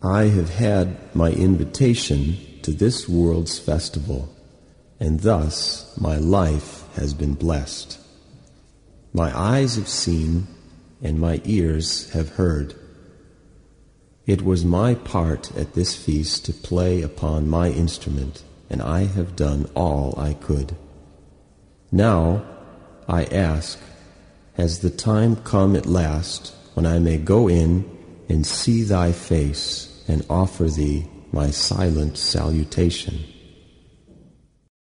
I have had my invitation to this world's festival, and thus my life has been blessed. My eyes have seen, and my ears have heard. It was my part at this feast to play upon my instrument, and I have done all I could. Now, I ask, has the time come at last when I may go in and see thy face and offer thee my silent salutation?